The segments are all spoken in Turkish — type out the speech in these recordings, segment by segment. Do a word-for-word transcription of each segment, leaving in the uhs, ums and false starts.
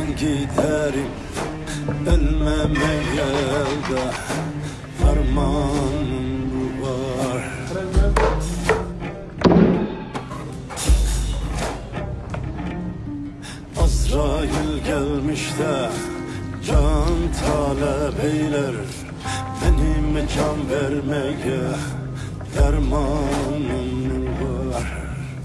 Ölmeden giderim, ölmemeye de fermanım var. Azrail gelmiş de can talep eyler, benim can vermeye dermanım var.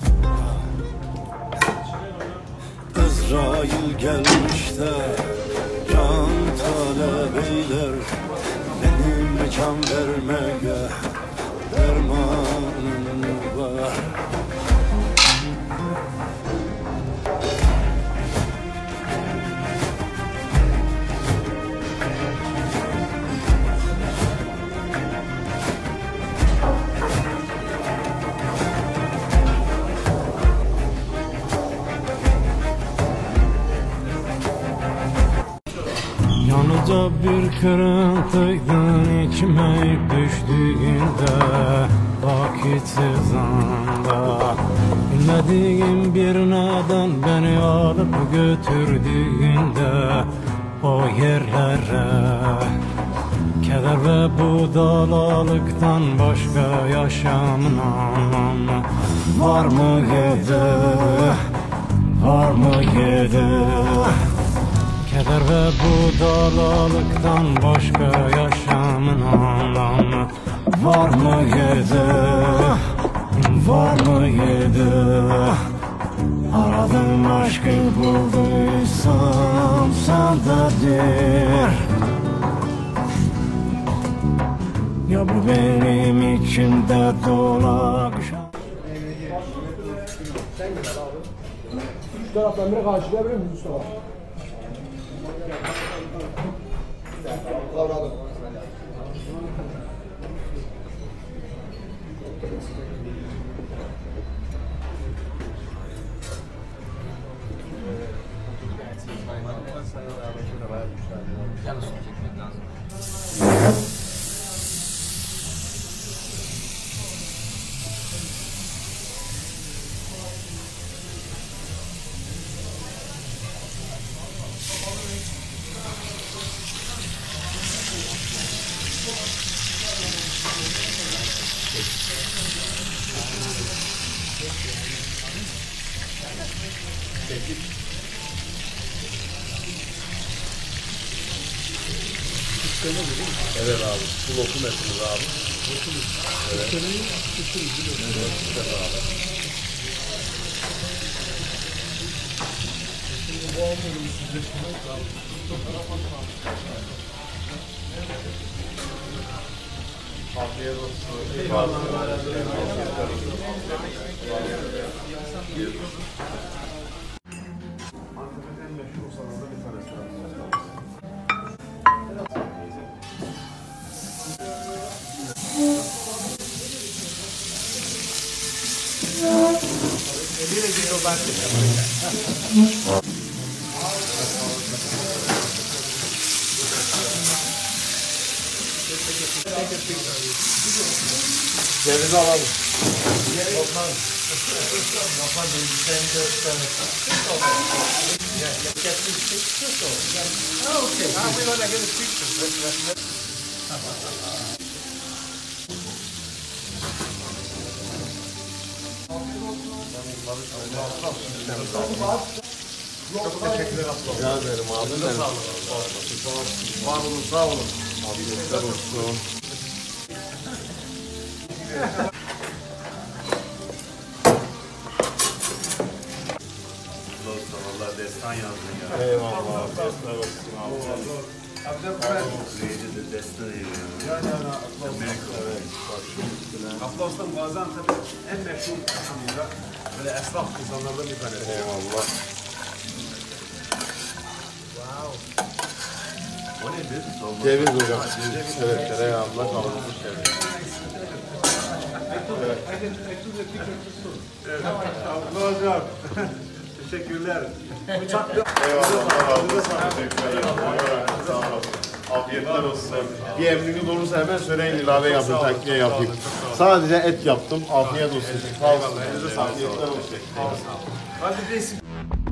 Azrail gelmiş de can talep eyler, benim can vermeye dermanım var. Yanıca bir kırıntıydın içmeyip düştüğünde, vakitsiz anda bilmediğim bir neden beni alıp götürdüğünde o yerlere, keder ve bu dalalıktan başka yaşamın anlamı var mıydı, var mıydı? Keder ve bu dalalıktan başka yaşamın anlamı var mıydı, var mıydı? Aradım aşkı bulduysam sendedir. Ya bu benim içimde dolak. Şu taraftan biri karşılayabilir miyiz Mustafa? Kavradım. Yalnız çekmek lazım. Evet abi, bu lokum etimiz abi. Evet. Evet, güzel abi. Afiyet olsun. Eyvallah. Antep'in en meşhur salalarından bir tanesi. Eliyle gidiyor ben ceviz alalım. Lokman. Lokman değil, sen de okay. Ah, we want to get a picture. Çok teşekkürler abla. Rica ederim abi. Sağ olun. Var olun, sağ olun. Afiyetler olsun. Vallahi destan yazdın ya. Eyvallah. Destan olsun abi. Abdülkadir de destan yiyor. Ya ya ya. Abla Osman Gaziantep'in en meşhur kasamında böyle esnaf insanlardan bir tanesi. Eyvallah. Wow. O nedir? Ceviz hocam. Evet, tereyağında kavrulmuş ceviz. Evet. Evet. Abla hocam. Teşekkürler. Eyvallah. Sağ olasın. Afiyetler olsun. Bir emriniz olursa hemen söyleyin, ilave yapın, takviye yapayım. Sadece et yaptım. Afiyet olsun. Sağ olun. Elinize sağlık. Afiyetler olsun. Hadi resim.